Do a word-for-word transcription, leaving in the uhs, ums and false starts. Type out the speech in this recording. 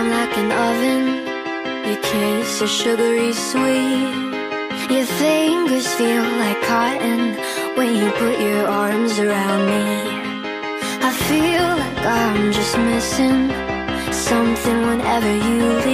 warm like an oven. Your kiss is sugary sweet. Your fingers feel like cotton when you put your arms around me. I feel like I'm just missing something whenever you